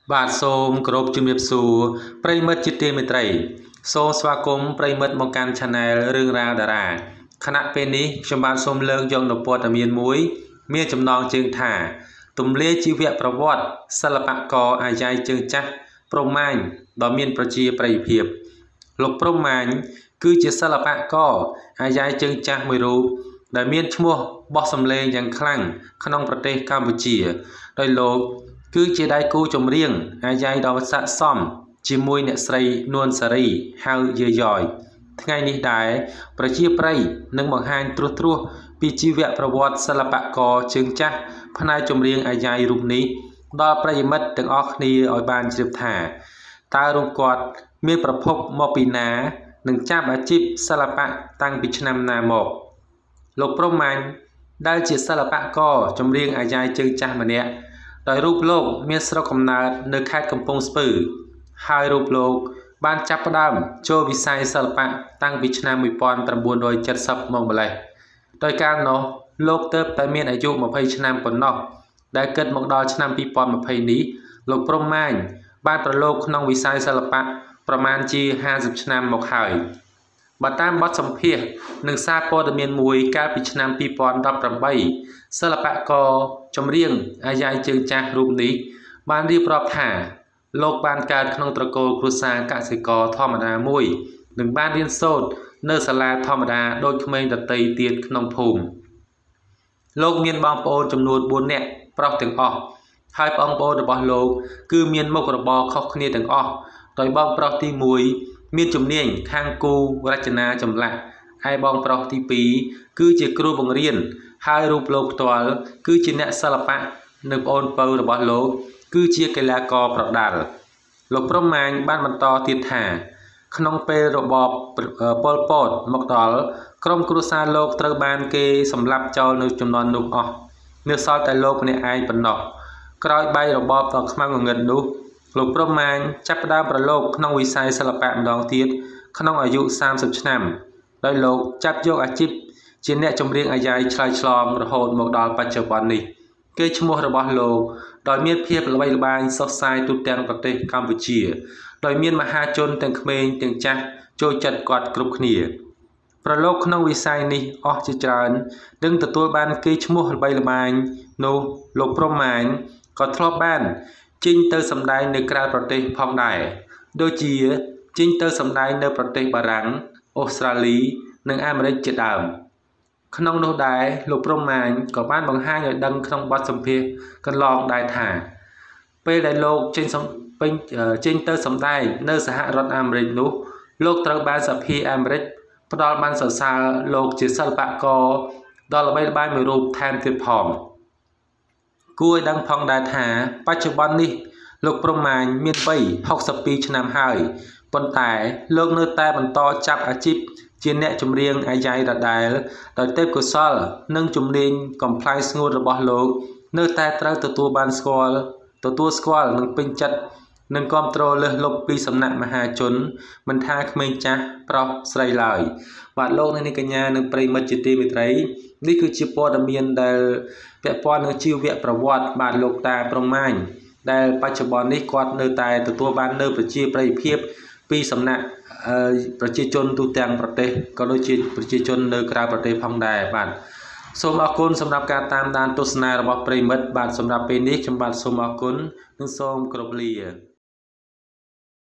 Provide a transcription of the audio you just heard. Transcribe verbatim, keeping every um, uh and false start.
បាទសូមគោរពជំរាបសួរប្រិមិត្តជាទីមេត្រីសូមស្វាគមន៍ប្រិមិត្តមកកាន់ Channel រឿងរ៉ាវតារាខណៈពេលនេះខ្ញុំបាទសូមលើកយកនូវព័ត៌មានមួយមានចំណងជើងថាទម្លាយជីវប្រវត្តិសិល្បករអាយ៉ៃជើងចាស់ព្រហ្មញ្ញដ៏មានប្រជាប្រិយភាពលោកព្រហ្មញ្ញគឺជាសិល្បករអាយ៉ៃជើងចាស់មួយរូបដែលមានឈ្មោះបោះសម្លេងយ៉ាងខ្លាំងក្នុងប្រទេសកម្ពុជាដោយលោកគឺជាដៃគូចម្រៀងអាយ៉ៃដ៏ស័ក្តិសមជាមួយអ្នកស្រីនួនសារីហៅយាយយថ្ងៃនេះដែរប្រជាប្រិយនឹងបង្ហាញត្រួសត្រាសពីជីវប្រវត្តិសិល្បករជើងចាស់ផ្នែកចម្រៀងអាយ៉ៃរូបនេះដល់ប្រិយមិត្តទាំងអស់គ្នាឲ្យបានជ្រាបថាតើរូបគាត់មានប្រភពមកពីណានិងចាប់អាជីពសិល្បៈតាំងពីឆ្នាំណាមកលោកព្រហ្មញ្ញដែលជាសិល្បករចម្រៀងអាយ៉ៃជើងចាស់ម្នាក់ដោយរូបលោកមានស្រុកកំណើតនៅខេត្តកំពង់ស្ពឺហើយរូបលោកបានចាប់ផ្ដើមចូលវិស័យសិល្បៈតាំងពីឆ្នាំmột nghìn chín trăm七mươiមកម្លេះដោយកាលនោះលោកទើបតែមានអាយុยี่สิบឆ្នាំប៉ុណ្ណោះដែលគិតមកដល់ឆ្នាំยี่สิบยี่สิบនេះលោកព្រហ្មញ្ញបានប្រឡូកក្នុងវិស័យសិល្បៈប្រមាណជាห้าสิบឆ្នាំមកហើយបើតាមបទសម្ភាសន៍និងសារព័ត៌មានមួយកាលពីឆ្នាំยี่สิบสิบแปดសិល្បករចម្រៀងអាយ៉ៃជើងចាស់រូបនេះបានរៀបរាប់ថាលោកបានកើតក្នុងត្រកូលគ្រួសារកសិករធម្មតាមួយនិងបានរៀនសូត្រនៅសាលាធម្មតាដូចក្មេងដទៃទៀតក្នុងភូមិលោកមានបងប្អូនចំនួនbốnនាក់ប្រុសទាំងអស់ហើយបងប្អូនរបស់លោកគឺមានមុខរបរខុសគ្នាទាំងអស់ដោយបងប្រុសទីមួយមានជំនាញខាងគូរចនាចម្លាក់ហើយបងប្រុសទីពីរគឺជាគ្រូបង្រៀនហើយរូបលោកផ្ទាល់គឺជាអ្នកសិល្បៈនិងប្អូនពៅរបស់លោកគឺជាកីឡាករប្រដាល់លោកព្រហ្មញ្ញបានបន្តទៀតថាក្នុងពេលរបបប៉ុលពតមកដល់ក្រុមគ្រួសារលោកត្រូវបានគេសម្លាប់ចោលនៅចំនួននោះអស់នៅសល់តែលោកម្នាក់ឯងប៉ុណ្ណោះក្រោយបែករបបដ៏ខ្មៅងងឹតនោះលោកព្រហ្មញ្ញចាប់ផ្ដើមប្រឡូកក្នុងវិស័យសិល្បៈម្ដងទៀតក្នុងអាយុសាមសិបឆ្នាំដោយលោកចាប់យកអាជីពជាអ្នកចម្រៀងអាយ៉ៃឆ្លើយឆ្លងរហូតមកដល់បច្ចុប្បន្ននេះគេឈ្មោះរបស់លោកដោយមានភាពល្បីល្បាញសុសសាយទូទាំងប្រទេសកម្ពុជាដោយមានមហាជនទាំងក្មេងទាំងចាស់ចូលចិត្តគាត់គ្រប់គ្នាប្រឡូកក្នុងវិស័យនេះអស់ជាច្រើននឹងទទួលបានគេឈ្មោះល្បីល្បាញនោះលោកព្រហ្មញ្ញក៏ធ្លាប់បានចេញទៅសម្ដែងនៅក្រៅប្រទេសផងដែរដូចជាចេញទៅសម្ដែងនៅប្រទេសបារាំងអូស្ត្រាលីនិងអាមេរិកជាដើមក្នុងនោះដែរលោកព្រហ្មញ្ញក៏បានបង្ហាញឲ្យដឹងក្នុងបទសម្ភាសន៍កន្លងដែរថាពេលដែលលោកចេញពេញចេញទៅសម្ដែងនៅសហរដ្ឋអាមេរិកនោះលោកត្រូវបានសភាអាមេរិកផ្ដល់បានសរសើរលោកជាសិល្បករដ៏ល្បីល្បាញមួយរូបថែមទៀតផងគួរឲ្យដឹងផងដែរថាបច្ចុប្បន្ននេះលោកព្រហ្មញ្ញមានវ័យหกสิบពីរឆ្នាំហើយប៉ុន្តែលោកនៅតែបន្តចាប់អាជីពជាអ្នកចម្រៀងអាយ៉ៃដដែលដោយទេពកោសល្យនិងជំនាញកំប្លែងស្ងួតរបស់លោកនៅតែត្រូវទទួលបានស្គាល់ទទួលស្គាល់និងពេញចិត្តនិងគ្រប់គ្រងលើសលប់ពីសំណាក់មហាជនមិនថាក្មេងចាស់ប្រុសស្រីឡើយបាទលោកអ្នកនាងកញ្ញានិងប្រិយមិត្តជាទីមេត្រីនេះគឺជាព័ត៌មានដែលពាក់ព័ន្ធនឹងជីវប្រវត្តិបាទលោកតាព្រហ្មញ្ញដែលបច្ចុប្បន្ននេះគាត់នៅតែទទួលបាននៅប្រជាប្រិយភាពពីសំណាក់ប្រជាជនទូទាំងប្រទេសក៏ដូចជាប្រជាជននៅក្រៅប្រទេសផងដែរបាទសូមអរគុណសម្រាប់ការតាមដានទស្សនារបស់ប្រិយមិត្តបាទសម្រាប់ពេលនេះខ្ញុំបាទសូមអរគុណនិងសូមគោរពលា